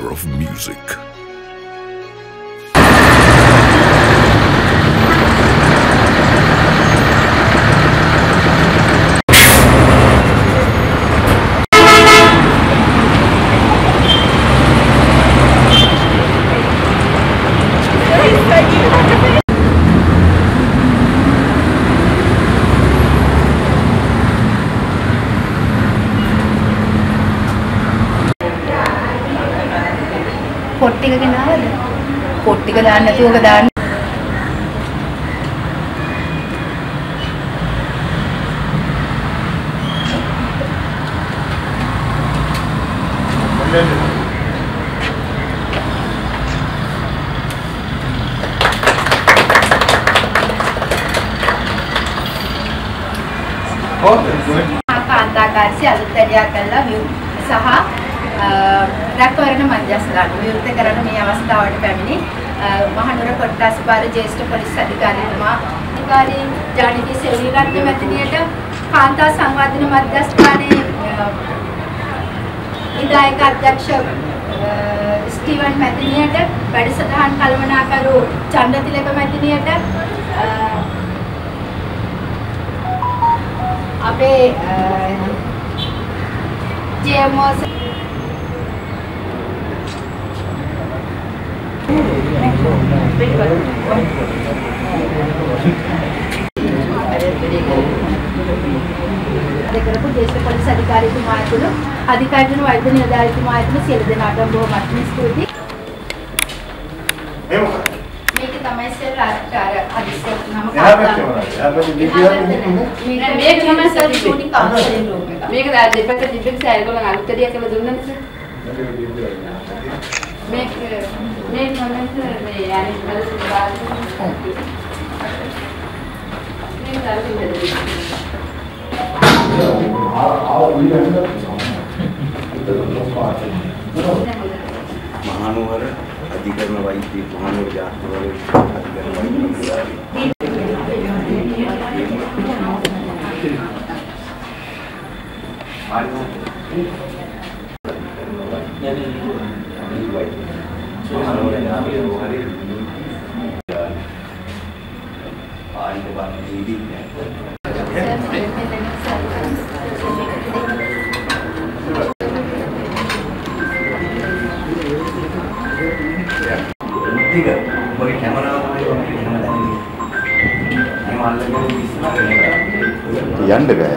of music. පොට් ටික ගෙනාවද? පොට් ටික දාන්න නැතුව ඔක දාන්න. කාන්තාකාරී අලුත් වැඩියා කළා සහ රැකවරණ මධ්‍යස්ථාන විවෘත කරන මේ අවස්ථාවට පැමිණි මහනුවර කොට්ටාස පාර ජ්‍යෙෂ්ඨ පොලිස් අධිකාරීතුමා අධිකාරී ජානකී සෙල්විරත්න මැතිණියට කාන්තා සංවර්ධන මධ්‍යස්ථානයේ විධායක අධ්‍යක්ෂ ස්ටීවන් මැතිණියට වැඩසටහන් කළමනාකරු චන්ද්‍රතිලක මැතිණියට අපේ ජේමෝස් කරපු ජ්‍යෙෂ්ඨ පොලිස් අධිකාරීතුමාතුළු අධිකාරීතුමා වෛද්‍ය නිලධාරීතුමාතුළු සියලු දෙනාටම බොහොමත්ම ස්තුතියි. මේක තමයි සර් අර අධිෂ්ඨාන නම මේක තමයි සර් ඩියුටි කවුන්සලින් රූම් එක. මේක දෙපැත්ත තිබෙන සෑල් වල අලුත්කඩියක් කියලා දුන්නද සර්? මේක මේ තමයි සර් මේ අනිත් වල මහනුවර අධිකරණ වෛද්‍ය මහනුවර ජාතිවල අධිකරණ යන්න බෑ.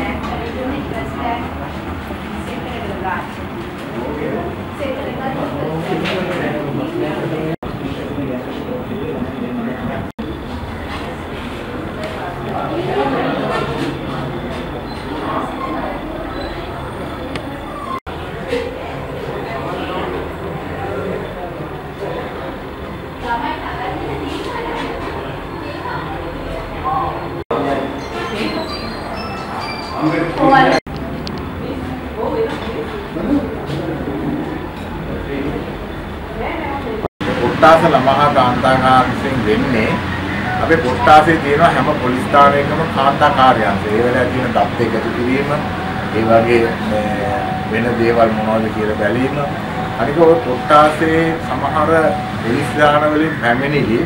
කොට්ටාස ළමහා කාන්තාකාරයෙන් වෙන්නේ අපේ කොට්ටාසේ තියෙන හැම පොලිස් ස්ථානයකම කාන්තා කාර්යාංශය. ඒ වෙලාවේ තියෙන දත් එකතු කිරීම, ඒ වගේ වෙන දේවල් මොනවද කියලා බැලීම. අනික ඔය කොට්ටාසේ සමහර පොලිස් ස්ථාන වලින් පැමිණිලි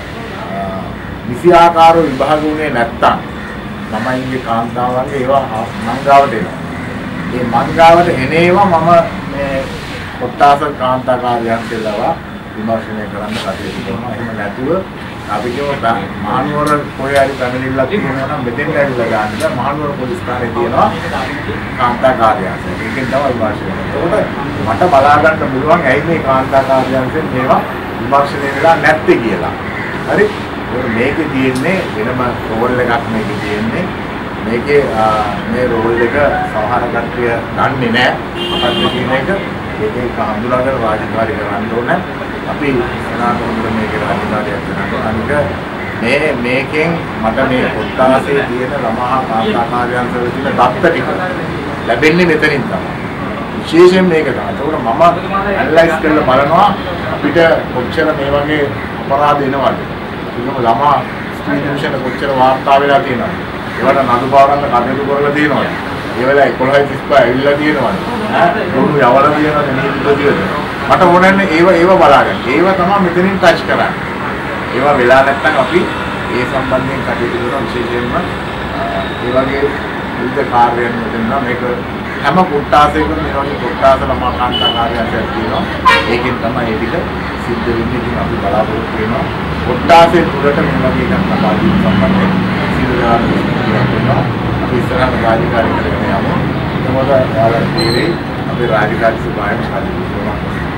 නිසියාකාරව විභාග වුණේ නැත්තම් ළමයින්ගේ කාන්තාවන්ගේ ඒවා මංගාවට එනවා. මේ මංගාවට එන ඒවා මම මේ කොට්ටාස කාන්තා කාර්යාංශයලව විමර්ශනය කරන්න කටයුතු කරනවා. එහෙම නැතුව අපි කියමු මහනුවර කොහේ හරි පැමිණිල්ලක් තියෙනවා නම් මෙතෙන් ඇවිල්ලා ගන්න මහනුවර පොලිස් ස්ථානයේ තියෙනවා කාන්තා කාර්යාංශය. ඒකෙන් තමයි විමර්ශනය. ඒකට මට බලා ගන්න පුළුවන් ඇයි මේ කාන්තා කාර්යාංශයෙන් මේවා විමර්ශනය වෙලා නැත්තේ කියලා. හරි? මේකේ තියෙන්නේ වෙනම රෝල් එකක් මේකේ තියෙන්නේ. මේකේ මේ රෝල් එක සමහර කට්ටිය දන්නේ නැහැ. අපිට කියන එක ඒකේ හඳුනාගෙන රාජකාරී කරන්න ඕනේ. අපි සනාතෝන්ට මේකේ රාජකාරියක් කරනවා. අනික මේකෙන් මට මේ කොට්ටාසේ තියෙන ළමහා කාන්තා කාර්යාංශවල තියෙන දත්ත ටික ලැබෙන්නේ මෙතනින් තමයි. විශේෂයෙන් මේක තමයි. ඒකට මම ඇනලයිස් කරලා බලනවා අපිට කොච්චර මේ වගේ අපරාධ එනවද. ඒකම ළමා ස්ත්‍රී දූෂණ කොච්චර වාර්තා වෙලා තියෙනවද. ඒවට නඩු පාරන්න කටයුතු කරලා තියෙනවද. ඒ වෙලාවේ 11:35 ඇවිල්ලා තියෙනවද. ඈ දුරු යවලා තියෙනවද නීති ප්‍රතිවද. මට ඕනන්නේ ඒව බලාගන්න. ඒව තමයි මෙතනින් ටච් කරන්නේ. ඒවා වෙලා නැත්නම් අපි ඒ සම්බන්ධයෙන් කටයුතු කරන විශේෂයෙන්ම ඒ වගේ විවිධ කාර්යයන් වලදී මේක හැම කොටාසයකම මෙවැනි කොටාස ළමා කාන්තා කාර්යාලයක් තියෙනවා. ඒකෙන් තමයි ඒ ටික සිද්ධ වෙන්නේ. ඉතින් අපි බලාපොරොත්තු වෙනවා කොටාසේ තුරට මේ වගේ එකක් ලබා දීම සම්බන්ධයෙන් සිදුදාන වෙනවා. අපි ඉස්සරහට රාජකාරී කරගෙන යමු. මොකද ඔයාලා තීරේ අපේ රාජකාරී සභාවෙන් කටයුතු කරනවා.